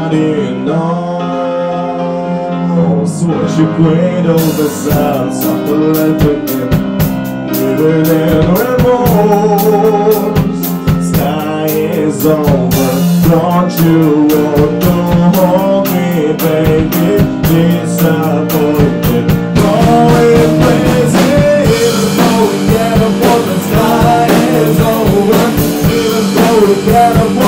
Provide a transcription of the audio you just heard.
Nobody knows what you cradle the sounds of the living in remorse. Sky is over, don't you want to hold me, baby? Disappointed, going crazy. Even though we get up when the sky is over, even though we get up